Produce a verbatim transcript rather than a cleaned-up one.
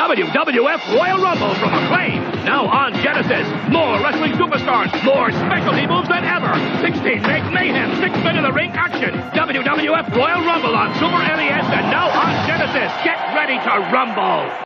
W W F Royal Rumble from Acclaim. Now on Genesis. More wrestling superstars. More specialty moves than ever. sixteen make mayhem. Six men in the ring action. W W F Royal Rumble on Super N E S and now on Genesis. Get ready to rumble.